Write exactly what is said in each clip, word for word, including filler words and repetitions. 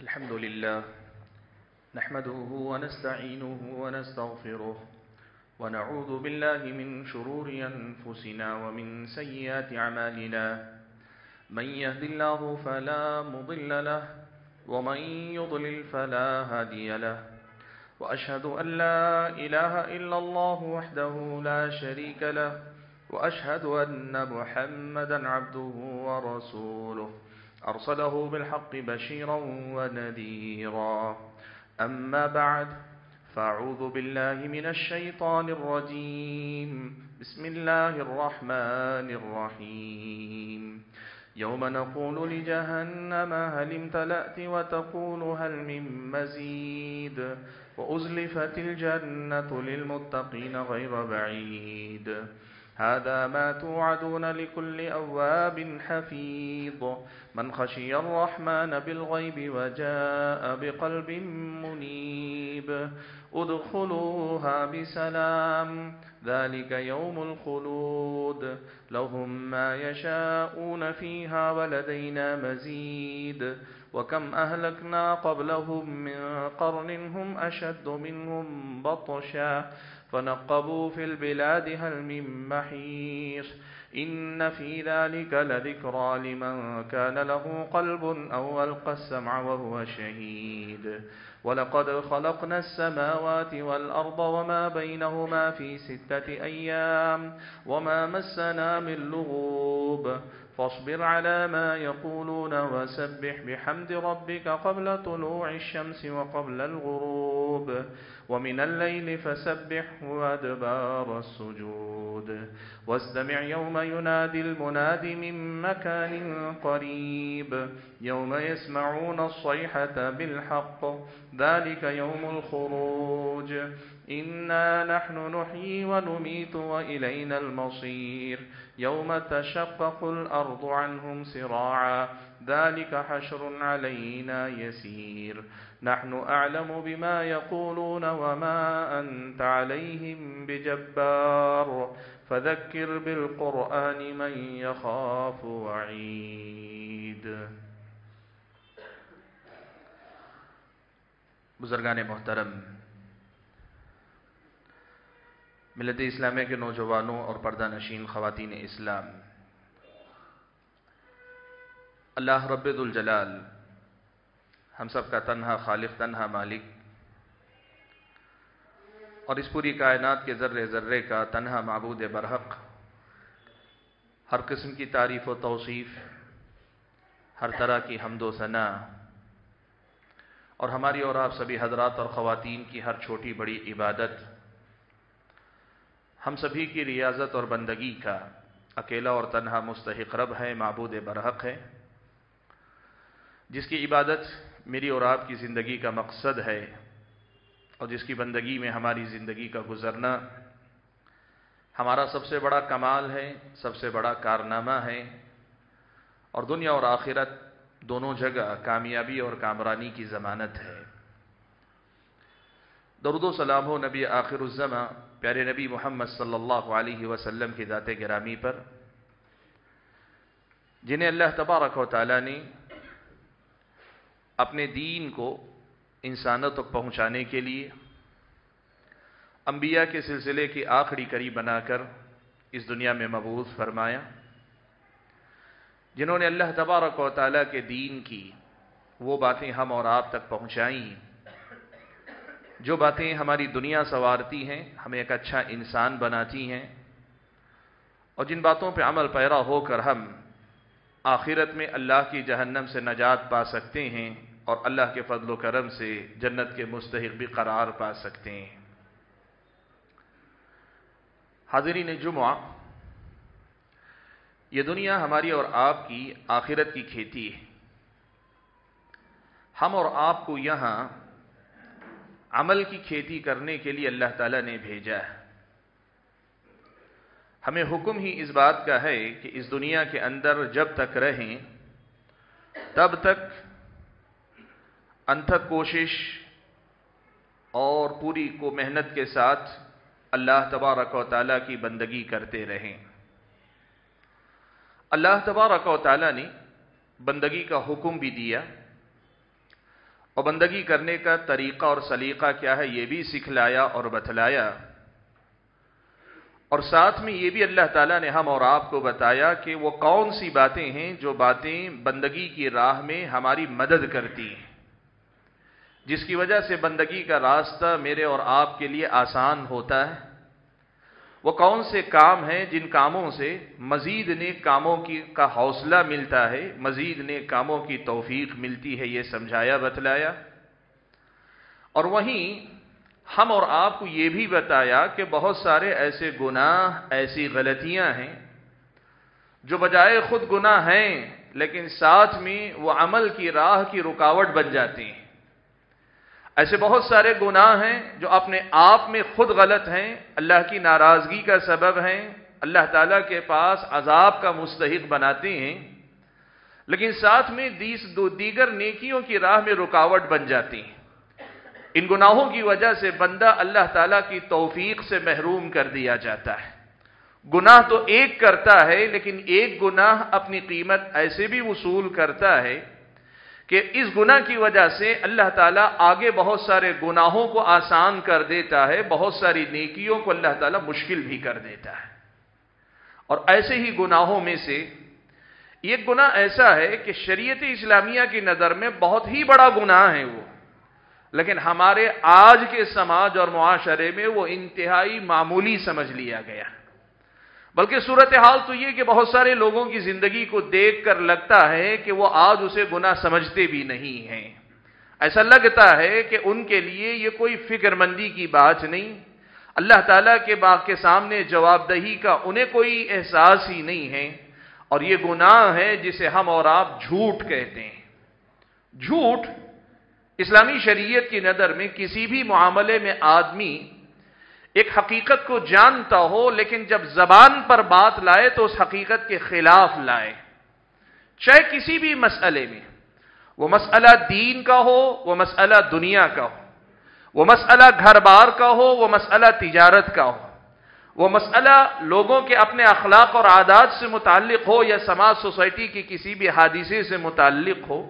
الحمد لله نحمده ونستعينه ونستغفره ونعوذ بالله من شرور أنفسنا ومن سيئات أعمالنا من يهد الله فلا مضل له ومن يضلل فلا هادي له وأشهد أن لا إله إلا الله وحده لا شريك له وأشهد أن محمدا عبده ورسوله أرسله بالحق بشيرا ونذيرا أما بعد فأعوذ بالله من الشيطان الرجيم بسم الله الرحمن الرحيم يوم نقول لجهنم هل امتلأت وتقول هل من مزيد وأزلفت الجنة للمتقين غير بعيد هذا ما توعدون لكل أواب حفيظ من خشي الرحمن بالغيب وجاء بقلب منيب ادخلوها بسلام ذلك يوم الخلود لهم ما يشاءون فيها ولدينا مزيد وكم أهلكنا قبلهم من قرن هم أشد منهم بطشا فنقبوا في البلاد هل من محيص إن في ذلك لذكرى لمن كان له قلب أو ألقى السمع وهو شهيد ولقد خلقنا السماوات والأرض وما بينهما في ستة أيام وما مسنا من لغوب فاصبر على ما يقولون وسبح بحمد ربك قبل طلوع الشمس وقبل الغروب ومن الليل فسبح وأدبار السجود واستمع يوم ينادي المناد من مكان قريب يوم يسمعون الصيحة بالحق ذلك يوم الخروج إنا نحن نحيي ونميت وإلينا المصير يوم تشقق الأرض عنهم سراعا ذلك حشر علينا يسير نحن أعلم بما يقولون وما أنت عليهم بجبار فذكر بالقرآن من يخاف وعيد. بزرگان محترم، ملت اسلامیہ کے نوجوانوں اور پردہ نشین خواتین اسلام، اللہ رب ذوالجلال ہم سب کا تنہا خالق، تنہا مالک، اور اس پوری کائنات کے ذرے ذرے کا تنہا معبود برحق، ہر قسم کی تعریف و توصیف، ہر طرح کی حمد و ثنا، اور ہماری اور آپ سبھی حضرات اور خواتین کی ہر چھوٹی بڑی عبادت، ہم سبھی کی ریاضت اور بندگی کا اکیلا اور تنہا مستحق رب ہے، معبود برحق ہے، جس کی عبادت میری اور آپ کی زندگی کا مقصد ہے اور جس کی بندگی میں ہماری زندگی کا گزرنا ہمارا سب سے بڑا کمال ہے، سب سے بڑا کارنامہ ہے، اور دنیا اور آخرت دونوں جگہ کامیابی اور کامرانی کی ضمانت ہے۔ درود و سلام ہو نبی آخر الزماں پیارے نبی محمد صلی اللہ علیہ وسلم کی ذات گرامی پر، جنہیں اللہ تبارک و تعالی نے اپنے دین کو انسانوں تک پہنچانے کے لیے انبیاء کے سلسلے کی آخری کڑی بنا کر اس دنیا میں مبعوث فرمایا، جنہوں نے اللہ تبارک و تعالیٰ کے دین کی وہ باتیں ہم اور آپ تک پہنچائیں جو باتیں ہماری دنیا سنوارتی ہیں، ہمیں ایک اچھا انسان بناتی ہیں، اور جن باتوں پہ عمل پیرا ہو کر ہم آخرت میں اللہ کی جہنم سے نجات پا سکتے ہیں اور اللہ کے فضل و کرم سے جنت کے مستحق بھی قرار پا سکتے ہیں۔ حاضرین جمعہ، یہ دنیا ہماری اور آپ کی آخرت کی کھیتی ہے۔ ہم اور آپ کو یہاں عمل کی کھیتی کرنے کے لیے اللہ تعالیٰ نے بھیجا ہے۔ ہمیں حکم ہی اس بات کا ہے کہ اس دنیا کے اندر جب تک رہیں تب تک انتھک کوشش اور پوری کو محنت کے ساتھ اللہ تبارک و تعالیٰ کی بندگی کرتے رہیں۔ اللہ تبارک و تعالیٰ نے بندگی کا حکم بھی دیا اور بندگی کرنے کا طریقہ اور سلیقہ کیا ہے یہ بھی سکھلایا اور بتلایا، اور ساتھ میں یہ بھی اللہ تعالیٰ نے ہم اور آپ کو بتایا کہ وہ کون سی باتیں ہیں جو باتیں بندگی کی راہ میں ہماری مدد کرتی ہیں، جس کی وجہ سے بندگی کا راستہ میرے اور آپ کے لیے آسان ہوتا ہے۔ وہ کون سے کام ہیں جن کاموں سے مزید نیک کاموں کی کا حوصلہ ملتا ہے، مزید نیک کاموں کی توفیق ملتی ہے، یہ سمجھایا بتلایا۔ اور وہیں ہم اور آپ کو یہ بھی بتایا کہ بہت سارے ایسے گناہ، ایسی غلطیاں ہیں جو بجائے خود گناہ ہیں لیکن ساتھ میں وہ عمل کی راہ کی رکاوٹ بن جاتی ہیں۔ ایسے بہت سارے گناہ ہیں جو اپنے آپ میں خود غلط ہیں، اللہ کی ناراضگی کا سبب ہیں، اللہ تعالیٰ کے پاس عذاب کا مستحق بناتے ہیں، لیکن ساتھ میں دو دیگر نیکیوں کی راہ میں رکاوٹ بن جاتی ہیں۔ ان گناہوں کی وجہ سے بندہ اللہ تعالیٰ کی توفیق سے محروم کر دیا جاتا ہے۔ گناہ تو ایک کرتا ہے لیکن ایک گناہ اپنی قیمت ایسے بھی وصول کرتا ہے کہ اس گناہ کی وجہ سے اللہ تعالیٰ آگے بہت سارے گناہوں کو آسان کر دیتا ہے، بہت ساری نیکیوں کو اللہ تعالیٰ مشکل بھی کر دیتا ہے۔ اور ایسے ہی گناہوں میں سے ایک گناہ ایسا ہے کہ شریعت اسلامیہ کی نظر میں بہت ہی بڑا گناہ ہے وہ، لیکن ہمارے آج کے سماج اور معاشرے میں وہ انتہائی معمولی سمجھ لیا گیا، بلکہ صورتحال تو یہ کہ بہت سارے لوگوں کی زندگی کو دیکھ کر لگتا ہے کہ وہ آج اسے گناہ سمجھتے بھی نہیں ہیں۔ ایسا لگتا ہے کہ ان کے لیے یہ کوئی فکر مندی کی بات نہیں، اللہ تعالیٰ کے باغ کے سامنے جواب دہی کا انہیں کوئی احساس ہی نہیں ہے، اور یہ گناہ ہے جسے ہم اور آپ جھوٹ کہتے ہیں۔ جھوٹ اسلامی شریعت کی نظر میں کسی بھی معاملے میں آدمی ایک حقیقت کو جانتا ہو لیکن جب زبان پر بات لائے تو اس حقیقت کے خلاف لائے، چاہے کسی بھی مسئلے میں، وہ مسئلہ دین کا ہو، وہ مسئلہ دنیا کا ہو، وہ مسئلہ گھر بار کا ہو، وہ مسئلہ تجارت کا ہو، وہ مسئلہ لوگوں کے اپنے اخلاق اور عادات سے متعلق ہو یا سماج سوسائٹی کی کسی بھی حادثے سے متعلق ہو۔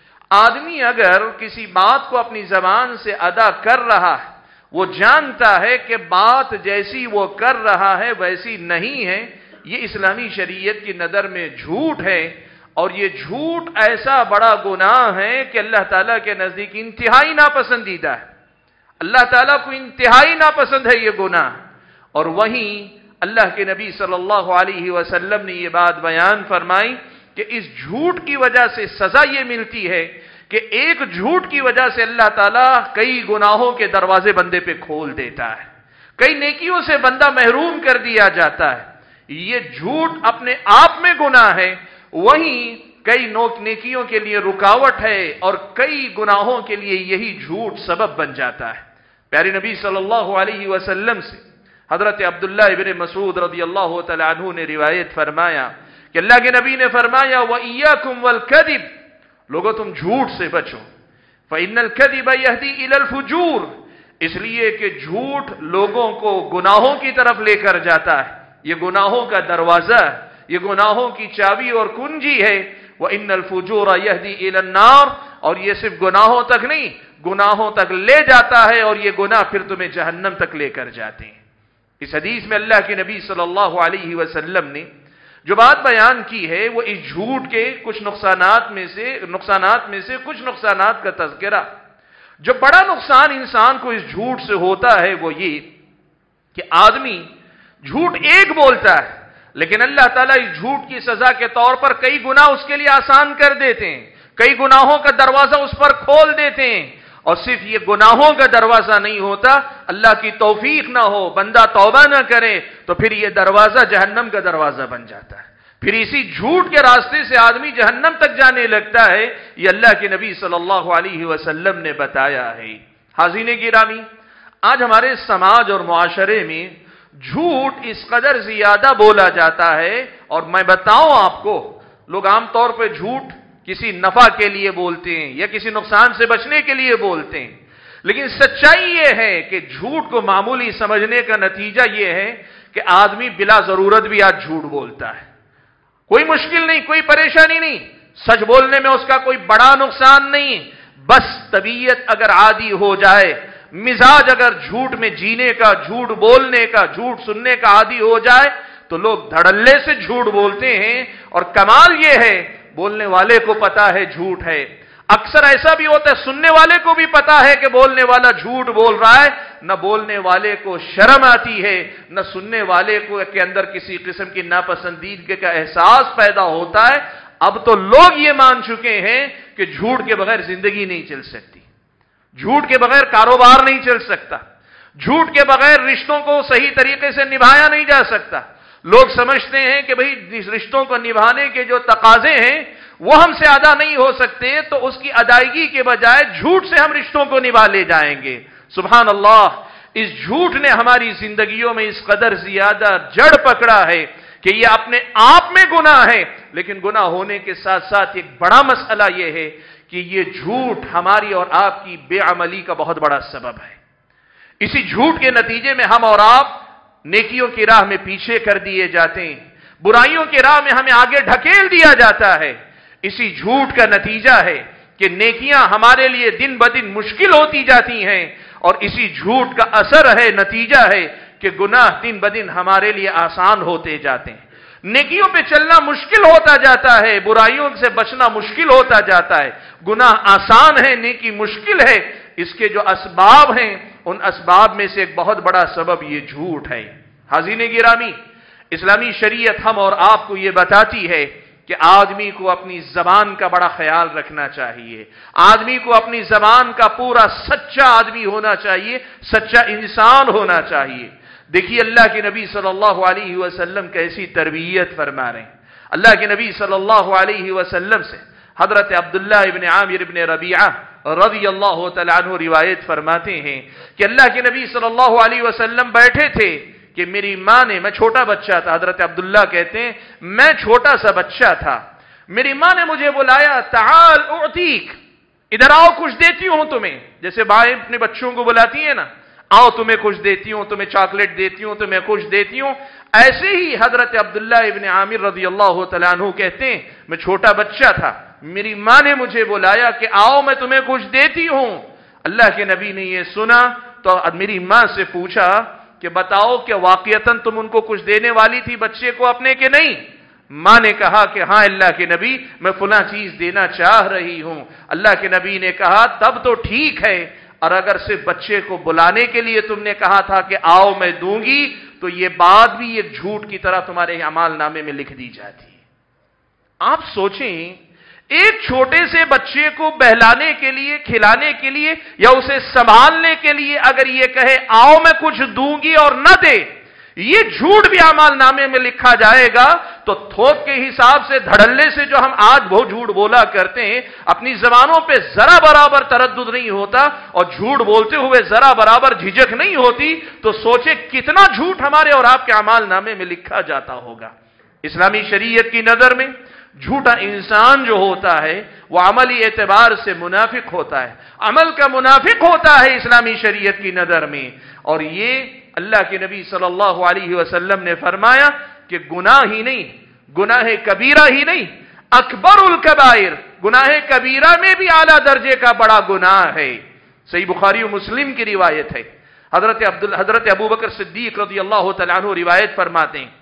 آدمی اگر کسی بات کو اپنی زبان سے ادا کر رہا ہے، وہ جانتا ہے کہ بات جیسی وہ کر رہا ہے ویسی نہیں ہے، یہ اسلامی شریعت کی نظر میں جھوٹ ہے، اور یہ جھوٹ ایسا بڑا گناہ ہے کہ اللہ تعالیٰ کے نزدیک انتہائی ناپسندیدہ ہے۔ اللہ تعالیٰ کو انتہائی ناپسند ہے یہ گناہ، اور وہیں اللہ کے نبی صلی اللہ علیہ وسلم نے یہ بات بیان فرمائی کہ اس جھوٹ کی وجہ سے سزا یہ ملتی ہے کہ ایک جھوٹ کی وجہ سے اللہ تعالیٰ کئی گناہوں کے دروازے بندے پہ کھول دیتا ہے، کئی نیکیوں سے بندہ محروم کر دیا جاتا ہے۔ یہ جھوٹ اپنے آپ میں گناہ ہے، وہیں کئی نیکیوں کے لیے رکاوٹ ہے، اور کئی گناہوں کے لیے یہی جھوٹ سبب بن جاتا ہے۔ پیارے نبی صلی اللہ علیہ وسلم سے حضرت عبداللہ ابن مسعود رضی اللہ تعالیٰ عنہ نے روایت فرمایا کہ اللہ کے نبی نے فرمایا وَإِيَّاكُمْ وَالْكَذِبِ، لوگوں تم جھوٹ سے بچو، فَإِنَّ الْكَذِبَ يَهْدِي إِلَى الْفُجُورِ، اس لیے کہ جھوٹ لوگوں کو گناہوں کی طرف لے کر جاتا ہے، یہ گناہوں کا دروازہ، یہ گناہوں کی چابی اور کنجی ہے۔ وَإِنَّ الْفُجُورَ يَهْدِي إِلَى النَّارِ، اور یہ صرف گناہوں تک نہیں، گناہوں تک لے جاتا ہے، اور یہ گناہ پھر تمہیں جہنم تک لے کر جاتے ہیں۔ اس حدیث میں اللہ کے نبی صلی اللہ علیہ وسلم نے جو بات بیان کی ہے وہ اس جھوٹ کے کچھ نقصانات میں سے نقصانات میں سے کچھ نقصانات کا تذکرہ۔ جو بڑا نقصان انسان کو اس جھوٹ سے ہوتا ہے وہ یہ کہ آدمی جھوٹ ایک بولتا ہے، لیکن اللہ تعالیٰ اس جھوٹ کی سزا کے طور پر کئی گناہ اس کے لیے آسان کر دیتے ہیں، کئی گناہوں کا دروازہ اس پر کھول دیتے ہیں، اور صرف یہ گناہوں کا دروازہ نہیں ہوتا، اللہ کی توفیق نہ ہو، بندہ توبہ نہ کرے تو پھر یہ دروازہ جہنم کا دروازہ بن جاتا ہے، پھر اسی جھوٹ کے راستے سے آدمی جہنم تک جانے لگتا ہے۔ یہ اللہ کے نبی صلی اللہ علیہ وسلم نے بتایا ہے۔ حاضرین گرامی، آج ہمارے سماج اور معاشرے میں جھوٹ اس قدر زیادہ بولا جاتا ہے، اور میں بتاؤں آپ کو، لوگ عام طور پہ جھوٹ کسی نفع کے لیے بولتے ہیں یا کسی نقصان سے بچنے کے لیے بولتے ہیں، لیکن سچائی یہ ہے کہ جھوٹ کو معمولی سمجھنے کا نتیجہ یہ ہے کہ آدمی بلا ضرورت بھی آج جھوٹ بولتا ہے۔ کوئی مشکل نہیں، کوئی پریشانی نہیں، سچ بولنے میں اس کا کوئی بڑا نقصان نہیں، بس طبیعت اگر عادی ہو جائے، مزاج اگر جھوٹ میں جینے کا، جھوٹ بولنے کا، جھوٹ سننے کا عادی ہو جائے تو لوگ دھڑلے سے جھوٹ بولتے ہیں، اور کمال یہ ہے بولنے والے کو پتا ہے جھوٹ ہے۔ اکثر ایسا بھی ہوتا ہے سننے والے کو بھی پتا ہے کہ بولنے والا جھوٹ بول رہا ہے، نہ بولنے والے کو شرم آتی ہے، نہ سننے والے کو کے اندر کسی قسم کی ناپسندیدگی کا احساس پیدا ہوتا ہے۔ اب تو لوگ یہ مان چکے ہیں کہ جھوٹ کے بغیر زندگی نہیں چل سکتی، جھوٹ کے بغیر کاروبار نہیں چل سکتا، جھوٹ کے بغیر رشتوں کو صحیح طریقے سے نبھایا نہیں جا سکتا۔ لوگ سمجھتے ہیں کہ بھئی اس رشتوں کو نبھانے کے جو تقاضے ہیں وہ ہم سے ادا نہیں ہو سکتے، تو اس کی ادائیگی کے بجائے جھوٹ سے ہم رشتوں کو نبھا لے جائیں گے۔ سبحان اللہ، اس جھوٹ نے ہماری زندگیوں میں اس قدر زیادہ جڑ پکڑا ہے کہ یہ اپنے آپ میں گناہ ہے، لیکن گناہ ہونے کے ساتھ ساتھ ایک بڑا مسئلہ یہ ہے کہ یہ جھوٹ ہماری اور آپ کی بے عملی کا بہت بڑا سبب ہے۔ اسی جھوٹ کے نتیجے میں ہم اور آپ نیکیوں کی راہ میں پیچھے کر دیے جاتے ہیں، برائیوں کی راہ میں ہمیں آگے ڈھکیل دیا جاتا ہے۔ اسی جھوٹ کا نتیجہ ہے کہ نیکیاں ہمارے لیے دن بدن مشکل ہوتی جاتی ہیں، اور اسی جھوٹ کا اثر ہے، نتیجہ ہے کہ گناہ دن بدن ہمارے لیے آسان ہوتے جاتے ہیں، نیکیوں پہ چلنا مشکل ہوتا جاتا ہے، برائیوں سے بچنا مشکل ہوتا جاتا ہے۔ گناہ آسان ہے، نیکی مشکل ہے۔ اس کے جو اسباب ہیں ان اسباب میں سے ایک بہت بڑا سبب یہ جھوٹ ہے۔ حاضرین گرامی، اسلامی شریعت ہم اور آپ کو یہ بتاتی ہے کہ آدمی کو اپنی زبان کا بڑا خیال رکھنا چاہیے، آدمی کو اپنی زبان کا پورا سچا آدمی ہونا چاہیے، سچا انسان ہونا چاہیے۔ دیکھیے اللہ کے نبی صلی اللہ علیہ وسلم کیسی تربیت فرما رہے ہیں۔ اللہ کے نبی صلی اللہ علیہ وسلم سے حضرت عبداللہ ابن عامر ابن ربیعہ رضی اللہ تعالیٰ عنہ روایت فرماتے ہیں کہ اللہ کے نبی صلی اللہ علیہ وسلم بیٹھے تھے کہ میری ماں نے، میں چھوٹا بچہ تھا، حضرت عبداللہ کہتے ہیں میں چھوٹا سا بچہ تھا، میری ماں نے مجھے بلایا، تعال اعطیک، ادھر آؤ کچھ دیتی ہوں تمہیں، جیسے مائیں اپنے بچوں کو بلاتی ہیں نا، آؤ تمہیں کچھ دیتی ہوں، تمہیں چاکلیٹ دیتی ہوں، تمہیں کچھ دیتی ہوں۔ ایسے ہی حضرت عبداللہ ابن عامر رضی اللہ تعالیٰ عنہ کہتے ہیں میں چھوٹا بچہ تھا، میری ماں نے مجھے بلایا کہ آؤ میں تمہیں کچھ دیتی ہوں۔ اللہ کے نبی نے یہ سنا تو میری ماں سے پوچھا کہ بتاؤ کہ واقعتاً تم ان کو کچھ دینے والی تھی بچے کو اپنے کے نہیں؟ ماں نے کہا کہ ہاں اللہ کے نبی میں فلاں چیز دینا چاہ رہی ہوں۔ اللہ کے نبی نے کہا تب تو ٹھیک ہے، اور اگر صرف بچے کو بلانے کے لیے تم نے کہا تھا کہ آؤ میں دوں گی تو یہ بات بھی ایک جھوٹ کی طرح تمہارے اعمال نامے میں لکھ دی جاتی ہے۔ آپ سوچیں ایک چھوٹے سے بچے کو بہلانے کے لیے، کھلانے کے لیے یا اسے سنبھالنے کے لیے اگر یہ کہے آؤ میں کچھ دوں گی اور نہ دے، یہ جھوٹ بھی اعمال نامے میں لکھا جائے گا، تو تھوک کے حساب سے دھڑلے سے جو ہم آج بہت جھوٹ بولا کرتے ہیں، اپنی زبانوں پہ ذرا برابر تردد نہیں ہوتا اور جھوٹ بولتے ہوئے ذرا برابر جھجک نہیں ہوتی، تو سوچے کتنا جھوٹ ہمارے اور آپ کے اعمال نامے میں لکھا جاتا ہوگا۔ اسلامی شریعت کی نظر میں جھوٹا انسان جو ہوتا ہے وہ عملی اعتبار سے منافق ہوتا ہے، عمل کا منافق ہوتا ہے اسلامی شریعت کی نظر میں۔ اور یہ اللہ کے نبی صلی اللہ علیہ وسلم نے فرمایا کہ گناہ ہی نہیں، گناہ کبیرہ ہی نہیں، اکبر الکبائر، گناہ کبیرہ میں بھی اعلیٰ درجے کا بڑا گناہ ہے۔ صحیح بخاری و مسلم کی روایت ہے، حضرت عبد حضرت ابوبکر صدیق رضی اللہ تعالیٰ عنہ روایت فرماتے ہیں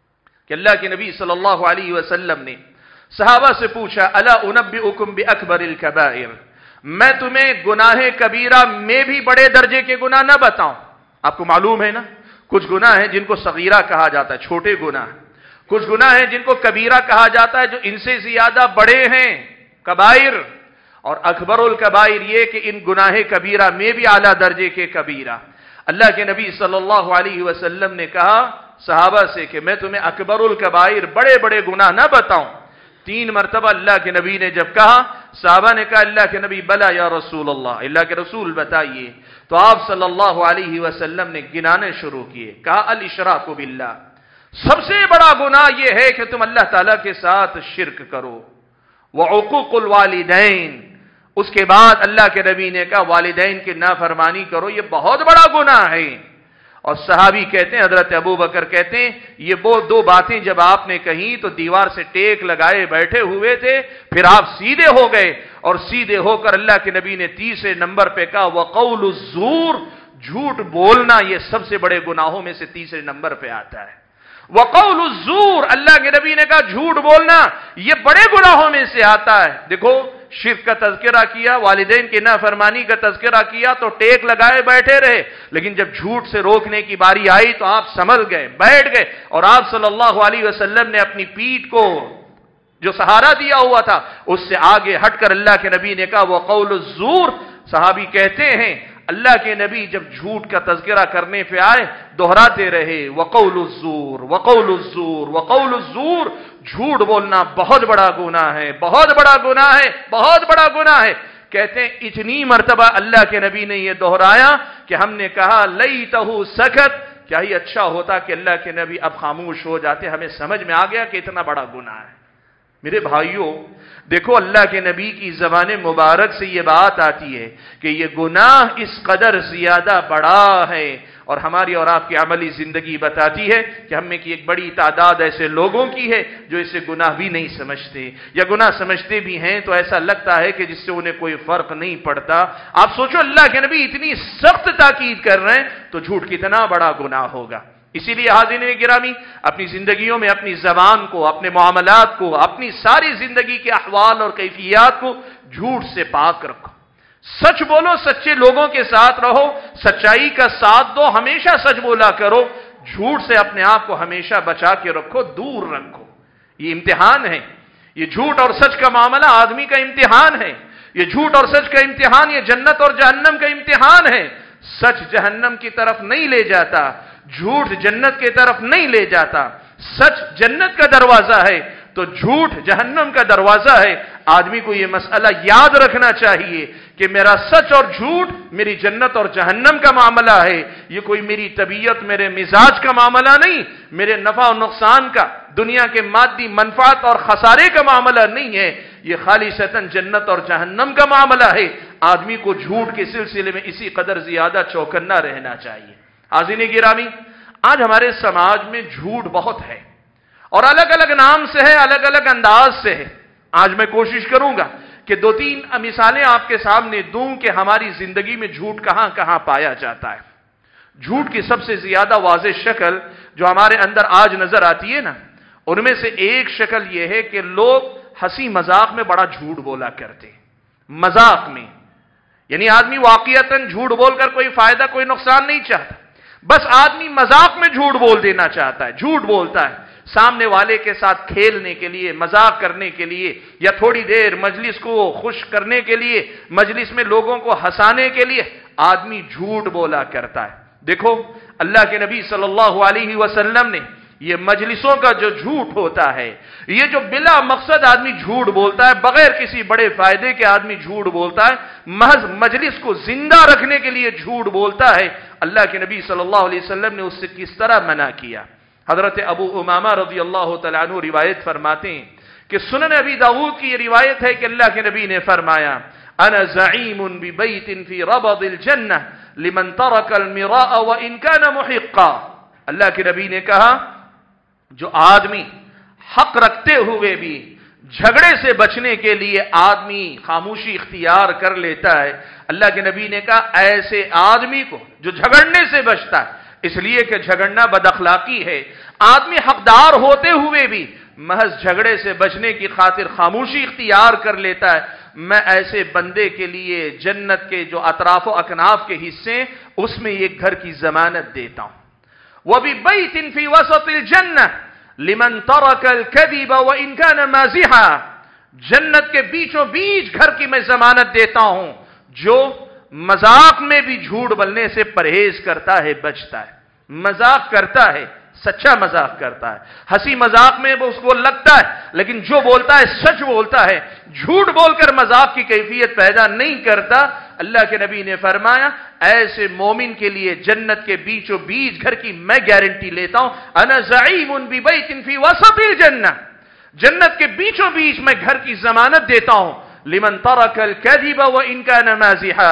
کہ اللہ کے نبی صلی اللہ علیہ وسلم نے صحابہ سے پوچھا الا انبئکم باکبر الکبائر، میں تمہیں گناہ کبیرہ میں بھی بڑے درجے کے گناہ نہ بتاؤں؟ آپ کو معلوم ہے نا کچھ گناہ ہیں جن کو صغیرہ کہا جاتا ہے، چھوٹے گناہ، کچھ گناہ ہیں جن کو کبیرہ کہا جاتا ہے جو ان سے زیادہ بڑے ہیں، کبائر، اور اکبر الکبائر یہ کہ ان گناہ کبیرہ میں بھی اعلیٰ درجے کے کبیرہ۔ اللہ کے نبی صلی اللہ علیہ وسلم نے کہا صحابہ سے کہ میں تمہیں اکبر الکبائر بڑے بڑے گناہ نہ بتاؤں؟ تین مرتبہ اللہ کے نبی نے جب کہا، صحابہ نے کہا اللہ کے نبی بلا یا رسول اللہ، اللہ کے رسول بتائیے۔ تو آپ صلی اللہ علیہ وسلم نے گنانے شروع کیے، کہا الاشراک باللہ، سب سے بڑا گناہ یہ ہے کہ تم اللہ تعالیٰ کے ساتھ شرک کرو، وعقوق الوالدین، اس کے بعد اللہ کے نبی نے کہا والدین کی نافرمانی کرو، یہ بہت بڑا گناہ ہے، اور صحابی کہتے ہیں، حضرت ابو بکر کہتے ہیں، یہ وہ دو باتیں جب آپ نے کہیں تو دیوار سے ٹیک لگائے بیٹھے ہوئے تھے، پھر آپ سیدھے ہو گئے اور سیدھے ہو کر اللہ کے نبی نے تیسرے نمبر پہ کہا وَقَوْلُ الزُّورِ، جھوٹ بولنا یہ سب سے بڑے گناہوں میں سے تیسرے نمبر پہ آتا ہے۔ وَقَوْلُ الزُّورِ، اللہ کے نبی نے کہا جھوٹ بولنا یہ بڑے گناہوں میں سے آتا ہے۔ دیکھو شرک کا تذکرہ کیا، والدین کی نافرمانی کا تذکرہ کیا تو ٹیک لگائے بیٹھے رہے، لیکن جب جھوٹ سے روکنے کی باری آئی تو آپ سنبھل گئے، بیٹھ گئے، اور آپ صلی اللہ علیہ وسلم نے اپنی پیٹھ کو جو سہارا دیا ہوا تھا اس سے آگے ہٹ کر اللہ کے نبی نے کہا وَقَوْلُ الزُّورِ۔ صحابی کہتے ہیں اللہ کے نبی جب جھوٹ کا تذکرہ کرنے پہ آئے دہراتے رہے وَقَوْلُ الزُّورِ وَقَوْلُ الزُّورِ وَقَوْلُ الزُّورِ، جھوٹ بولنا بہت بڑا گناہ ہے، بہت بڑا گناہ ہے، بہت بڑا گناہ ہے۔ کہتے ہیں اتنی مرتبہ اللہ کے نبی نے یہ دہرایا کہ ہم نے کہا لیتہ سکت، کیا ہی اچھا ہوتا کہ اللہ کے نبی اب خاموش ہو جاتے، ہمیں سمجھ میں آ گیا کہ اتنا بڑا گناہ ہے۔ میرے بھائیوں دیکھو اللہ کے نبی کی زبان مبارک سے یہ بات آتی ہے کہ یہ گناہ اس قدر زیادہ بڑا ہے، اور ہماری اور آپ کی عملی زندگی بتاتی ہے کہ ہم میں کی ایک بڑی تعداد ایسے لوگوں کی ہے جو اسے گناہ بھی نہیں سمجھتے، یا گناہ سمجھتے بھی ہیں تو ایسا لگتا ہے کہ جس سے انہیں کوئی فرق نہیں پڑتا۔ آپ سوچو اللہ کے نبی اتنی سخت تاکید کر رہے ہیں تو جھوٹ کتنا بڑا گناہ ہوگا۔ اسی لیے حاضرین گرامی اپنی زندگیوں میں اپنی زبان کو، اپنے معاملات کو، اپنی ساری زندگی کے احوال اور کیفیات کو جھوٹ سے پاک رکھو، سچ بولو، سچے لوگوں کے ساتھ رہو، سچائی کا ساتھ دو، ہمیشہ سچ بولا کرو، جھوٹ سے اپنے آپ کو ہمیشہ بچا کے رکھو، دور رکھو۔ یہ امتحان ہے، یہ جھوٹ اور سچ کا معاملہ آدمی کا امتحان ہے، یہ جھوٹ اور سچ کا امتحان یہ جنت اور جہنم کا امتحان ہے۔ سچ جہنم کی طرف نہیں لے جاتا، جھوٹ جنت کی طرف نہیں لے جاتا۔ سچ جنت کا دروازہ ہے تو جھوٹ جہنم کا دروازہ ہے۔ آدمی کو یہ مسئلہ یاد رکھنا چاہیے کہ میرا سچ اور جھوٹ میری جنت اور جہنم کا معاملہ ہے، یہ کوئی میری طبیعت، میرے مزاج کا معاملہ نہیں، میرے نفع و نقصان کا، دنیا کے مادی منفعت اور خسارے کا معاملہ نہیں ہے، یہ خالصتاً جنت اور جہنم کا معاملہ ہے۔ آدمی کو جھوٹ کے سلسلے میں اسی قدر زیادہ چوکنا رہنا چاہیے۔ حاضرین گرامی آج ہمارے سماج میں جھوٹ بہت ہے اور الگ الگ نام سے ہے، الگ الگ انداز سے ہے۔ آج میں کوشش کروں گا کہ دو تین مثالیں آپ کے سامنے دوں کہ ہماری زندگی میں جھوٹ کہاں کہاں پایا جاتا ہے۔ جھوٹ کی سب سے زیادہ واضح شکل جو ہمارے اندر آج نظر آتی ہے نا، ان میں سے ایک شکل یہ ہے کہ لوگ ہنسی مذاق میں بڑا جھوٹ بولا کرتے، مذاق میں، یعنی آدمی واقعتاً جھوٹ بول کر کوئی فائدہ کوئی نقصان نہیں چاہتا، بس آدمی مذاق میں جھوٹ بول دینا چاہتا ہے، جھوٹ بولتا ہے سامنے والے کے ساتھ کھیلنے کے لیے، مذاق کرنے کے لیے، یا تھوڑی دیر مجلس کو خوش کرنے کے لیے، مجلس میں لوگوں کو ہنسانے کے لیے آدمی جھوٹ بولا کرتا ہے۔ دیکھو اللہ کے نبی صلی اللہ علیہ وسلم نے یہ مجلسوں کا جو جھوٹ ہوتا ہے، یہ جو بلا مقصد آدمی جھوٹ بولتا ہے، بغیر کسی بڑے فائدے کے آدمی جھوٹ بولتا ہے، محض مجلس کو زندہ رکھنے کے لیے جھوٹ بولتا ہے، اللہ کے نبی صلی اللہ علیہ وسلم نے اس سے کس طرح منع کیا۔ حضرت ابو امامہ رضی اللہ تعالیٰ عنہ روایت فرماتے ہیں کہ سنن ابی داؤد کی یہ روایت ہے کہ اللہ کے نبی نے فرمایا انا زعیم ببیت فی ربض الجنہ لمن ترک المراء وان کان محقا۔ اللہ کے نبی نے کہا جو آدمی حق رکھتے ہوئے بھی جھگڑے سے بچنے کے لیے آدمی خاموشی اختیار کر لیتا ہے، اللہ کے نبی نے کہا ایسے آدمی کو جو جھگڑنے سے بچتا ہے، اس لیے کہ جھگڑنا بد اخلاقی ہے، آدمی حقدار ہوتے ہوئے بھی محض جھگڑے سے بچنے کی خاطر خاموشی اختیار کر لیتا ہے، میں ایسے بندے کے لیے جنت کے جو اطراف و اکناف کے حصے اس میں ایک گھر کی ضمانت دیتا ہوں۔ وَبِبَيْتٍ فِي وَسَطِ الْجَنَّةِ لِمَنْ تَرَكَ الْكَذِبَ وَإِنْ كَانَ مَازِحًا، جنت کے بیچوں بیچ گھر کی میں ضمانت دیتا ہوں جو مذاق میں بھی جھوٹ بولنے سے پرہیز کرتا ہے، بچتا ہے، مذاق کرتا ہے، سچا مذاق کرتا ہے، ہنسی مذاق میں وہ اس کو لگتا ہے، لیکن جو بولتا ہے سچ بولتا ہے، جھوٹ بول کر مذاق کی کیفیت پیدا نہیں کرتا۔ اللہ کے نبی نے فرمایا ایسے مومن کے لیے جنت کے بیچوں بیچ گھر کی میں گارنٹی لیتا ہوں، انا زعیم ببیت فی وسط الجنہ، جنت کے بیچوں بیچ میں گھر کی ضمانت دیتا ہوں، لمن ترک الکذب وان کان مازحا،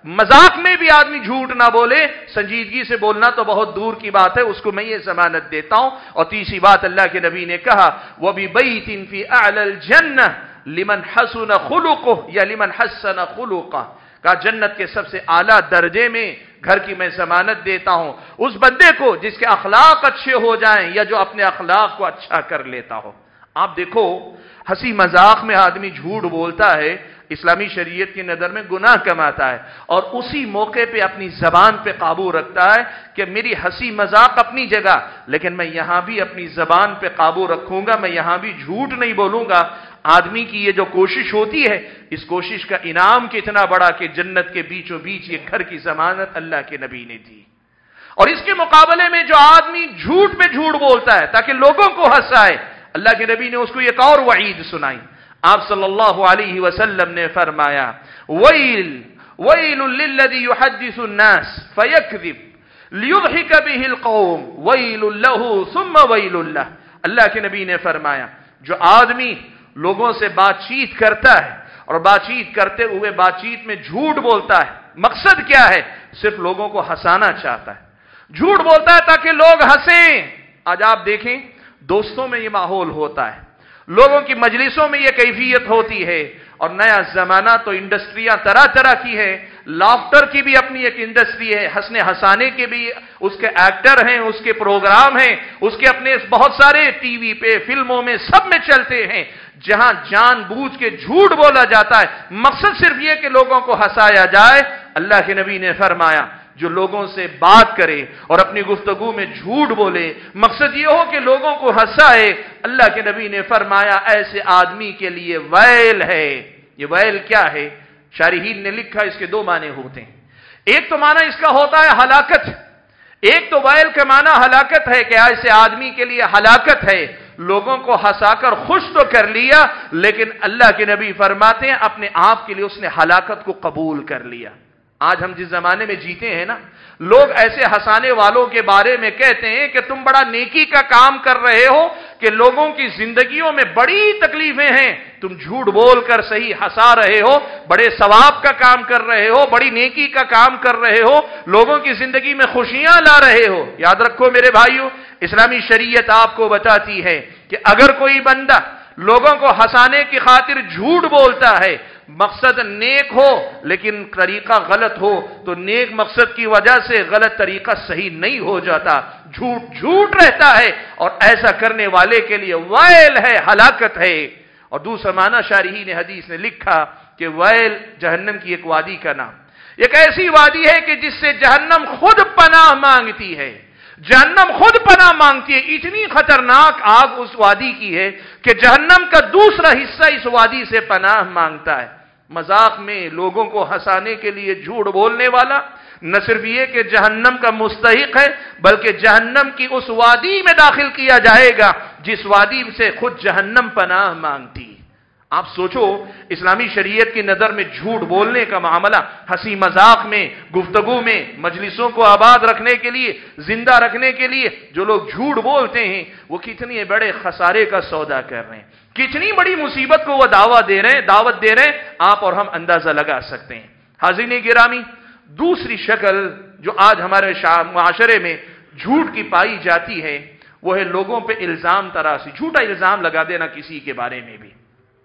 مذاق میں بھی آدمی جھوٹ نہ بولے، سنجیدگی سے بولنا تو بہت دور کی بات ہے، اس کو میں یہ ضمانت دیتا ہوں۔ اور تیسری بات اللہ کے نبی نے کہا وَبِبَيْتٍ فِي أَعْلَى الْجَنَّةِ لِمَنْ حَسُنَ خُلُقُهُ یا لِمَنْ حَسَّنَ خُلُقَهُ، کہا جنت کے سب سے اعلیٰ درجے میں گھر کی میں ضمانت دیتا ہوں اس بندے کو جس کے اخلاق اچھے ہو جائیں یا جو اپنے اخلاق کو اچھا کر لیتا ہو۔ آپ دیکھو ہنسی مذاق میں آدمی جھوٹ بولتا ہے، اسلامی شریعت کی نظر میں گناہ کماتا ہے، اور اسی موقع پہ اپنی زبان پہ قابو رکھتا ہے کہ میری ہنسی مذاق اپنی جگہ، لیکن میں یہاں بھی اپنی زبان پہ قابو رکھوں گا، میں یہاں بھی جھوٹ نہیں بولوں گا۔ آدمی کی یہ جو کوشش ہوتی ہے، اس کوشش کا انعام کتنا بڑا کہ جنت کے بیچوں بیچ یہ گھر کی ضمانت اللہ کے نبی نے دی۔ اور اس کے مقابلے میں جو آدمی جھوٹ پہ جھوٹ بولتا ہے تاکہ لوگوں کو ہنسائے، اللہ کے نبی نے اس کو ایک اور وعید سنائی۔ آپ صلی اللہ علیہ وسلم نے فرمایا ویل ویل للذی یحدث الناس فیکذب لیضحک به القوم ویل له ثم ویل له۔ اللہ کے نبی نے فرمایا جو آدمی لوگوں سے بات چیت کرتا ہے اور بات چیت کرتے ہوئے بات چیت میں جھوٹ بولتا ہے، مقصد کیا ہے؟ صرف لوگوں کو ہنسانا چاہتا ہے، جھوٹ بولتا ہے تاکہ لوگ ہنسیں۔ آج آپ دیکھیں دوستوں میں یہ ماحول ہوتا ہے، لوگوں کی مجلسوں میں یہ کیفیت ہوتی ہے، اور نیا زمانہ تو انڈسٹریاں طرح طرح کی ہے، لافٹر کی بھی اپنی ایک انڈسٹری ہے، ہنسنے ہنسانے کے بھی اس کے ایکٹر ہیں، اس کے پروگرام ہیں، اس کے اپنے بہت سارے ٹی وی پہ فلموں میں سب میں چلتے ہیں، جہاں جان بوجھ کے جھوٹ بولا جاتا ہے، مقصد صرف یہ کہ لوگوں کو ہنسایا جائے۔ اللہ کے نبی نے فرمایا جو لوگوں سے بات کرے اور اپنی گفتگو میں جھوٹ بولے، مقصد یہ ہو کہ لوگوں کو ہنسائے، اللہ کے نبی نے فرمایا ایسے آدمی کے لیے ویل ہے۔ یہ ویل کیا ہے؟ شارحین نے لکھا اس کے دو معنی ہوتے ہیں۔ ایک تو معنی اس کا ہوتا ہے ہلاکت، ایک تو ویل کا معنی ہلاکت ہے کہ ایسے آدمی کے لیے ہلاکت ہے، لوگوں کو ہنسا کر خوش تو کر لیا، لیکن اللہ کے نبی فرماتے ہیں اپنے آپ کے لیے اس نے ہلاکت کو قبول کر لیا۔ آج ہم جس زمانے میں جیتے ہیں نا، لوگ ایسے ہنسانے والوں کے بارے میں کہتے ہیں کہ تم بڑا نیکی کا کام کر رہے ہو، کہ لوگوں کی زندگیوں میں بڑی تکلیفیں ہیں، تم جھوٹ بول کر صحیح ہنسا رہے ہو، بڑے ثواب کا کام کر رہے ہو، بڑی نیکی کا کام کر رہے ہو، لوگوں کی زندگی میں خوشیاں لا رہے ہو۔ یاد رکھو میرے بھائیو، اسلامی شریعت آپ کو بتاتی ہے کہ اگر کوئی بندہ لوگوں کو ہنسانے کی خاطر جھوٹ بولتا ہے، مقصد نیک ہو لیکن طریقہ غلط ہو، تو نیک مقصد کی وجہ سے غلط طریقہ صحیح نہیں ہو جاتا، جھوٹ جھوٹ رہتا ہے، اور ایسا کرنے والے کے لیے ویل ہے، ہلاکت ہے۔ اور دوسرا معنی شارحین حدیث نے لکھا کہ ویل جہنم کی ایک وادی کا نام، ایک ایسی وادی ہے کہ جس سے جہنم خود پناہ مانگتی ہے، جہنم خود پناہ مانگتی ہے۔ اتنی خطرناک آگ اس وادی کی ہے کہ جہنم کا دوسرا حصہ اس وادی سے پناہ مانگتا ہے۔ مذاق میں لوگوں کو ہنسانے کے لیے جھوٹ بولنے والا نہ صرف یہ کہ جہنم کا مستحق ہے، بلکہ جہنم کی اس وادی میں داخل کیا جائے گا جس وادی سے خود جہنم پناہ مانگتی ہے۔ آپ سوچو اسلامی شریعت کی نظر میں جھوٹ بولنے کا معاملہ، ہنسی مذاق میں، گفتگو میں، مجلسوں کو آباد رکھنے کے لیے، زندہ رکھنے کے لیے جو لوگ جھوٹ بولتے ہیں وہ کتنے بڑے خسارے کا سودا کر رہے ہیں، کتنی بڑی مصیبت کو وہ دعوت دے رہے ہیں دعوت دے رہے ہیں آپ اور ہم اندازہ لگا سکتے ہیں۔ حاضرین گرامی، دوسری شکل جو آج ہمارے معاشرے میں جھوٹ کی پائی جاتی ہے وہ ہے لوگوں پہ الزام تراسی، جھوٹا الزام لگا دینا کسی کے بارے میں بھی،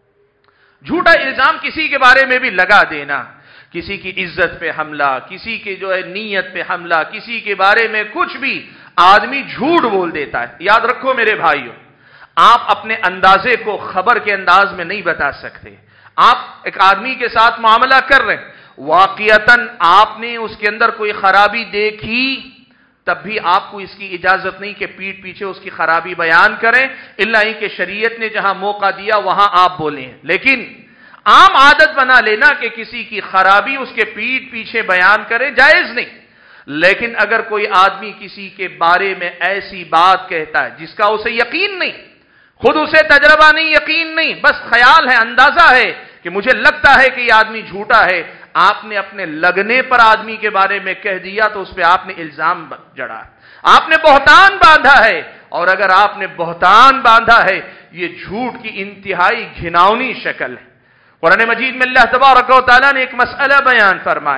جھوٹا الزام کسی کے بارے میں بھی لگا دینا، کسی کی عزت پہ حملہ، کسی کی جو ہے نیت پہ حملہ، کسی کے بارے میں کچھ بھی آدمی جھوٹ بول دیتا ہے۔ یاد رکھو میرے بھائیوں، آپ اپنے اندازے کو خبر کے انداز میں نہیں بتا سکتے۔ آپ ایک آدمی کے ساتھ معاملہ کر رہے ہیں، واقعتاً آپ نے اس کے اندر کوئی خرابی دیکھی، تب بھی آپ کو اس کی اجازت نہیں کہ پیٹ پیچھے اس کی خرابی بیان کریں، الا ہی کہ شریعت نے جہاں موقع دیا وہاں آپ بولیں۔ لیکن عام عادت بنا لینا کہ کسی کی خرابی اس کے پیٹ پیچھے بیان کریں، جائز نہیں۔ لیکن اگر کوئی آدمی کسی کے بارے میں ایسی بات کہتا ہے جس کا اسے یقین نہیں، خود اسے تجربہ نہیں، یقین نہیں، بس خیال ہے، اندازہ ہے کہ مجھے لگتا ہے کہ یہ آدمی جھوٹا ہے، آپ نے اپنے لگنے پر آدمی کے بارے میں کہہ دیا تو اس پہ آپ نے الزام جڑا، آپ نے بہتان باندھا ہے۔ اور اگر آپ نے بہتان باندھا ہے، یہ جھوٹ کی انتہائی گھناؤنی شکل ہے۔ قرآن مجید میں اللہ تبارک و تعالیٰ نے ایک مسئلہ بیان فرمایا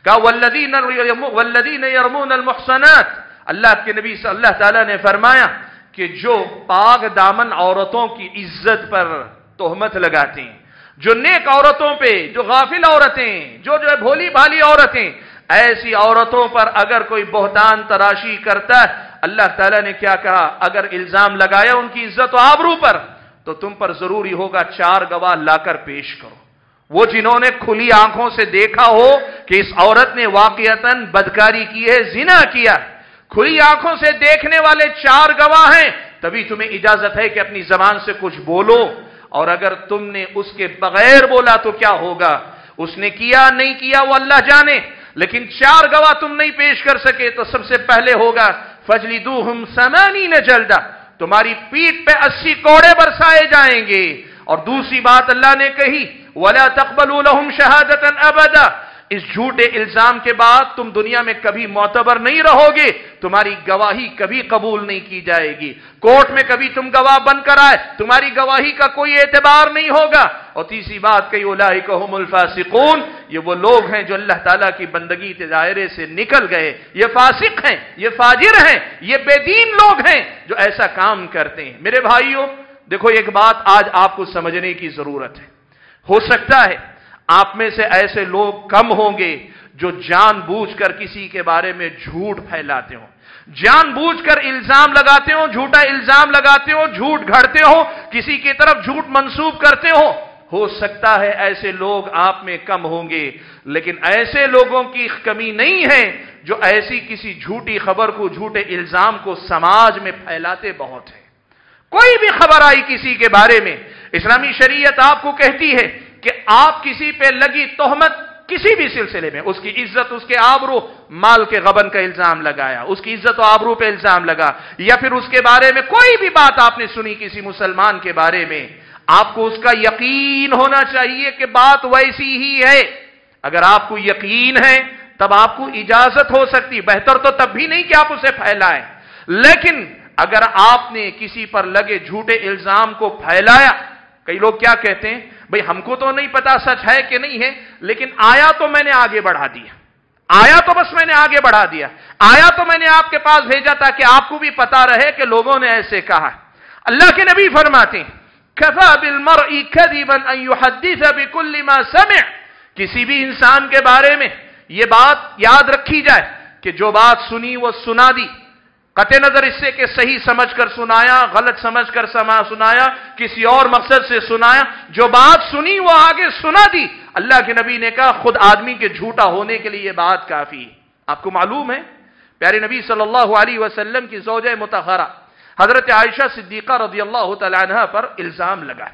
کہا والذین والذین یرمون المحصنات، اللہ کے نبی صلی اللہ تعالیٰ نے فرمایا کہ جو پاک دامن عورتوں کی عزت پر تہمت لگاتے ہیں، جو نیک عورتوں پہ، جو غافل عورتیں، جو جو بھولی بھالی عورتیں، ایسی عورتوں پر اگر کوئی بہتان تراشی کرتا ہے، اللہ تعالیٰ نے کیا کہا، اگر الزام لگایا ان کی عزت و آبرو پر تو تم پر ضروری ہوگا چار گواہ لا کر پیش کرو۔ وہ جنہوں نے کھلی آنکھوں سے دیکھا ہو کہ اس عورت نے واقعتاً بدکاری کی ہے، زنا کیا ہے، کھلی آنکھوں سے دیکھنے والے چار گواہ ہیں، تبھی تمہیں اجازت ہے کہ اپنی زبان سے کچھ بولو۔ اور اگر تم نے اس کے بغیر بولا تو کیا ہوگا، اس نے کیا نہیں کیا وہ اللہ جانے، لیکن چار گواہ تم نہیں پیش کر سکے تو سب سے پہلے ہوگا فَجْلِدُوهُمْ ثَمَانِينَ جَلْدَةً، تمہاری پیٹھ پہ اسی کوڑے برسائے جائیں گے۔ اور دوسری بات اللہ نے کہی وَلَا تَقْبَلُوا لَهُمْ شَهَادَةً أَبَدًا، اس جھوٹے الزام کے بعد تم دنیا میں کبھی معتبر نہیں رہو گے، تمہاری گواہی کبھی قبول نہیں کی جائے گی، کورٹ میں کبھی تم گواہ بن کر آئے تمہاری گواہی کا کوئی اعتبار نہیں ہوگا۔ اور تیسری بات کہی اولئک هم الفاسقون، یہ وہ لوگ ہیں جو اللہ تعالیٰ کی بندگی کے دائرے سے نکل گئے، یہ فاسق ہیں، یہ فاجر ہیں، یہ بے دین لوگ ہیں جو ایسا کام کرتے ہیں۔ میرے بھائیوں دیکھو، ایک بات آج آپ کو سمجھنے کی ضرورت ہے، ہو سکتا ہے آپ میں سے ایسے لوگ کم ہوں گے جو جان بوجھ کر کسی کے بارے میں جھوٹ پھیلاتے ہوں، جان بوجھ کر الزام لگاتے ہوں، جھوٹا الزام لگاتے ہوں، جھوٹ گھڑتے ہوں، کسی کی طرف جھوٹ منسوب کرتے ہوں۔ ہو سکتا ہے ایسے لوگ آپ میں کم ہوں گے، لیکن ایسے لوگوں کی کمی نہیں ہے جو ایسی کسی جھوٹی خبر کو، جھوٹے الزام کو سماج میں پھیلاتے بہت ہیں۔ کوئی بھی خبر آئی کسی کے بارے میں، اسلامی شریعت آپ کو کہتی ہے کہ آپ کسی پہ لگی تہمت کسی بھی سلسلے میں، اس کی عزت، اس کے آبرو، مال کے غبن کا الزام لگایا، اس کی عزت و آبرو پہ الزام لگا، یا پھر اس کے بارے میں کوئی بھی بات آپ نے سنی کسی مسلمان کے بارے میں، آپ کو اس کا یقین ہونا چاہیے کہ بات ویسی ہی ہے۔ اگر آپ کو یقین ہے تب آپ کو اجازت ہو سکتی، بہتر تو تب بھی نہیں کہ آپ اسے پھیلائیں، لیکن اگر آپ نے کسی پر لگے جھوٹے الزام کو پھیلایا، کئی لوگ کیا کہتے ہیں، بھئی ہم کو تو نہیں پتا سچ ہے کہ نہیں ہے، لیکن آیا تو میں نے آگے بڑھا دیا، آیا تو بس میں نے آگے بڑھا دیا، آیا تو میں نے آپ کے پاس بھیجا تاکہ آپ کو بھی پتا رہے کہ لوگوں نے ایسے کہا۔ اللہ کے نبی فرماتے ہیں کفا بالمرء کذبا ان يحدث بكل ما سمع، کسی بھی انسان کے بارے میں یہ بات یاد رکھی جائے کہ جو بات سنی وہ سنا دی، قطع نظر اس سے کہ صحیح سمجھ کر سنایا، غلط سمجھ کر سنایا، کسی اور مقصد سے سنایا، جو بات سنی وہ آگے سنا دی۔ اللہ کے نبی نے کہا خود آدمی کے جھوٹا ہونے کے لیے یہ بات کافی۔ آپ کو معلوم ہے پیارے نبی صلی اللہ علیہ وسلم کی زوجہ مطہرہ حضرت عائشہ صدیقہ رضی اللہ تعالی عنہ پر الزام لگا،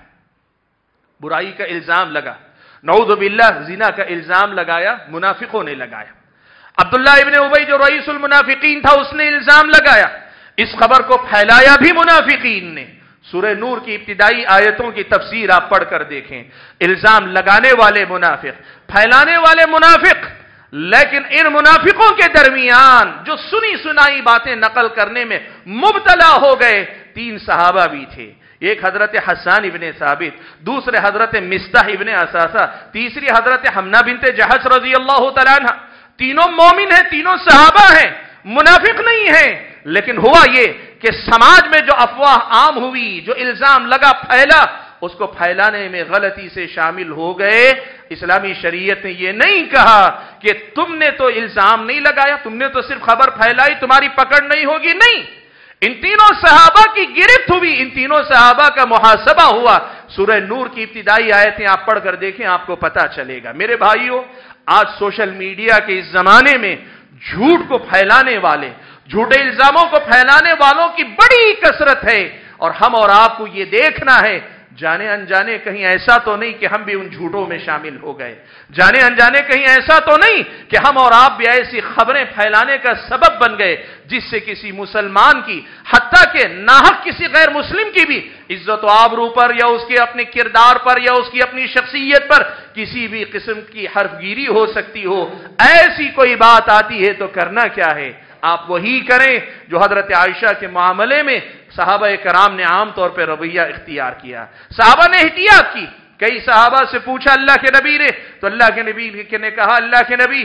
برائی کا الزام لگا، نعوذ باللہ زنا کا الزام لگایا، منافقوں نے لگایا۔ عبداللہ ابن ابی جو رئیس المنافقین تھا اس نے الزام لگایا، اس خبر کو پھیلایا بھی منافقین نے۔ سورہ نور کی ابتدائی آیتوں کی تفسیر آپ پڑھ کر دیکھیں، الزام لگانے والے منافق، پھیلانے والے منافق، لیکن ان منافقوں کے درمیان جو سنی سنائی باتیں نقل کرنے میں مبتلا ہو گئے تین صحابہ بھی تھے، ایک حضرت حسان ابن ثابت، دوسرے حضرت مصطح ابن اساسہ، تیسری حضرت حمنہ بنت جہش رضی اللہ تعالیٰ عنہ۔ تینوں مومن ہیں، تینوں صحابہ ہیں، منافق نہیں ہیں، لیکن ہوا یہ کہ سماج میں جو افواہ عام ہوئی، جو الزام لگا پھیلا، اس کو پھیلانے میں غلطی سے شامل ہو گئے۔ اسلامی شریعت نے یہ نہیں کہا کہ تم نے تو الزام نہیں لگایا، تم نے تو صرف خبر پھیلائی، تمہاری پکڑ نہیں ہوگی، نہیں۔ ان تینوں صحابہ کی گرفت ہوئی، ان تینوں صحابہ کا محاسبہ ہوا۔ سورہ نور کی ابتدائی آیتیں آپ پڑھ کر دیکھیں، آپ کو پتا چلے گا۔ میرے بھائیوں، آج سوشل میڈیا کے اس زمانے میں جھوٹ کو پھیلانے والے، جھوٹے الزاموں کو پھیلانے والوں کی بڑی کثرت ہے، اور ہم اور آپ کو یہ دیکھنا ہے جانے انجانے کہیں ایسا تو نہیں کہ ہم بھی ان جھوٹوں میں شامل ہو گئے، جانے انجانے کہیں ایسا تو نہیں کہ ہم اور آپ بھی ایسی خبریں پھیلانے کا سبب بن گئے جس سے کسی مسلمان کی، حتیٰ کہ ناحق کسی غیر مسلم کی بھی عزت و آبرو پر، یا اس کے اپنے کردار پر، یا اس کی اپنی شخصیت پر کسی بھی قسم کی حرف گیری ہو سکتی ہو۔ ایسی کوئی بات آتی ہے تو کرنا کیا ہے؟ آپ وہی کریں جو حضرت عائشہ کے معاملے میں صحابہ کرام نے عام طور پہ رویہ اختیار کیا۔ صحابہ نے احتیاط کی، کئی صحابہ سے پوچھا اللہ کے نبی نے، تو اللہ کے نبی نے کہا اللہ کے نبی